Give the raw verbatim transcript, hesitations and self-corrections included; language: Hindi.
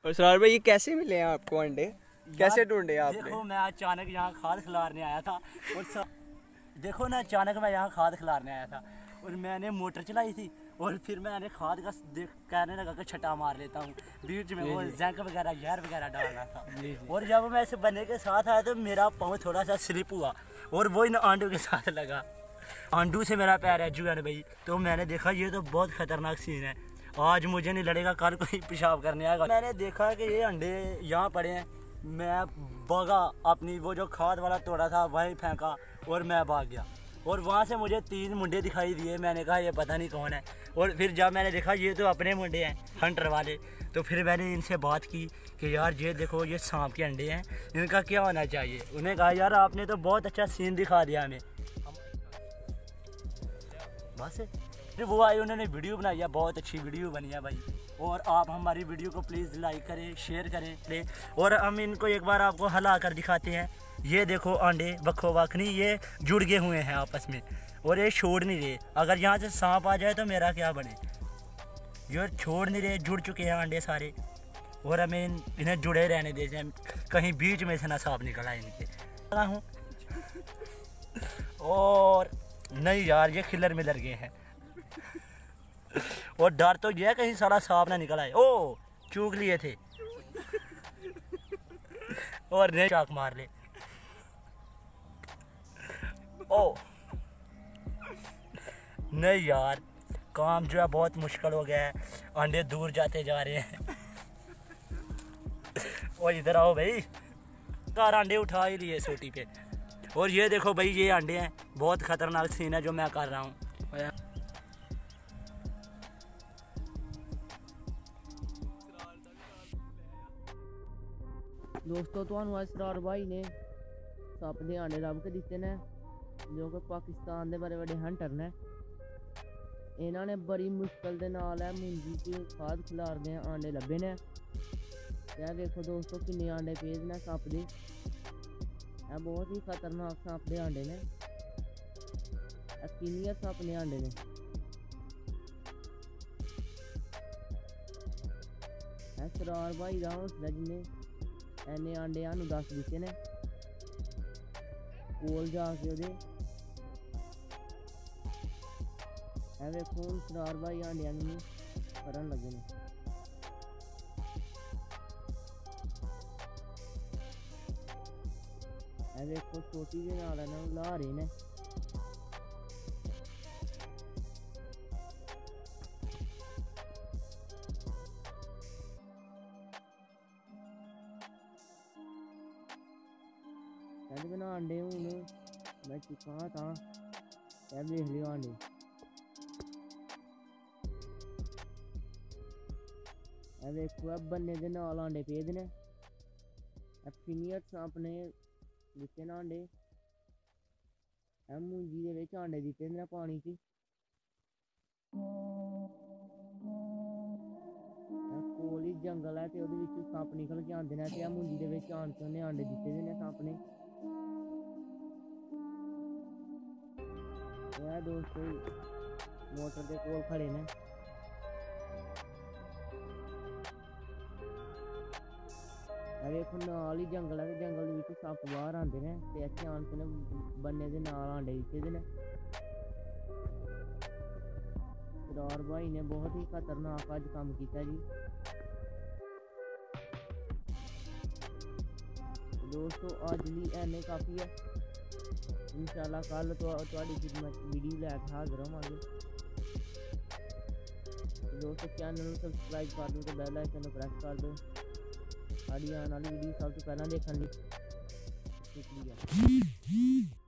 और इसरार भाई ये कैसे मिले हैं आपको अंडे, कैसे ढूंढे आपने? देखो मैं अचानक यहाँ खाद खिलाने आया था और स... देखो ना अचानक मैं यहाँ खाद खिलाने आया था और मैंने मोटर चलाई थी और फिर मैंने खाद का देख कहने लगा कि छटा मार लेता हूँ बीच में, वो जैंक वगैरह जहर वगैरह डालना था। और जब मैं इसे बने के साथ आया तो मेरा पाँव थोड़ा सा स्लिप हुआ और वो इन आंडू के साथ लगा। आंडू से मेरा पैर है जुआ भाई। तो मैंने देखा ये तो बहुत खतरनाक सीन है, आज मुझे नहीं लड़ेगा कल कोई पेशाब करने आएगा। मैंने देखा कि ये अंडे यहाँ पड़े हैं, मैं भागा अपनी वो जो खाद वाला तोड़ा था वहीं फेंका और मैं भाग गया। और वहाँ से मुझे तीन मुंडे दिखाई दिए, मैंने कहा ये पता नहीं कौन है। और फिर जब मैंने देखा ये तो अपने मुंडे हैं हंटर वाले, तो फिर मैंने इनसे बात की कि यार ये देखो ये सांप के अंडे हैं, इनका क्या होना चाहिए। उन्हें कहा यार आपने तो बहुत अच्छा सीन दिखा दिया हमें। बस फिर वो आए, उन्होंने वीडियो बनाई है, बहुत अच्छी वीडियो बनी है भाई। और आप हमारी वीडियो को प्लीज़ लाइक करें, शेयर करें। और हम इनको एक बार आपको हला कर दिखाते हैं। ये देखो अंडे बखो बखनी ये जुड़ गए हुए हैं आपस में और ये छोड़ नहीं रहे। अगर यहाँ से सांप आ जाए तो मेरा क्या बने। ये छोड़ नहीं रहे, जुड़ चुके हैं अंडे सारे और हमें इन, इन्हें जुड़े रहने देते हैं, कहीं बीच में से ना सांप निकल आए इनके हूँ। और नहीं यार ये खिलर मिलर गए हैं और डर तो ये कहीं सारा सांप ना निकल आए। ओ चूक लिए थे और नहीं चाक मार ले। ओ नहीं यार काम जो है बहुत मुश्किल हो गया है, अंडे दूर जाते जा रहे हैं। और इधर आओ भाई, कार अंडे उठा ही लिए सोटी पे। और ये देखो भाई ये अंडे हैं, बहुत खतरनाक सीन है जो मैं कर रहा हूँ। दोस्तों तो इसरार भाई ने सप के अंडे लभ के दिते ने, जो कि पाकिस्तान के बड़े बड़े हंटर ने। इन्होंने बड़ी मुश्किल के नाल है मुंजी की खाद खिलारदे अंडे लभे ने। यह देखो दोस्तों किन्ने अंडे पेज ने सप के, यह बहुत ही खतरनाक सप के अंडे ने। किन्नियां सप ने अंडे ने। इसरार भाई का हौसला जिन्हें इन्ने अंडे सानू दस दिते ने, कोल जाके ओहदे ए वेखो इसरार भाई अंडियां नूं करन लगे ने। ए वेखो छोटी दे नाल इन्हां नूं ला रहे ने। कहते बिना अंडे हूँ मैं चुका था, क्या देख लियो अंडे। देखो अब बन्ने दे नाल अंडे पेद ने। फिनियट अपने दिते ना अंडे, मुंजी दे विच अंडे दिते ने पानी च। कोल ही जंगल है तो ओहदे विच सप निकल के आंदे ने ते मुंजी दे विच आन के उन्हें अंडे दिते दे ने सप ने। यह दोस्तों मोटर के कोल खड़े ने। देखो नाल ही जंगल है, जंगल के सप बाहर आते हैं तो इतने आन के बन्ने के नाल अंडे दिते ने। इसरार भाई ने बहुत ही खतरनाक अज काम किया जी। दोस्तों अज ली एने काफ़ी है, इंशाल्लाह कल तो वीडियो लैके हाजिर होवांगे। दोस्तों चैनल को सबसक्राइब कर दो तो बेल आइकन प्रेस कर दो साड़ी आने वाली वीडियो सब तो पहला देखने लिए। शुक्रिया।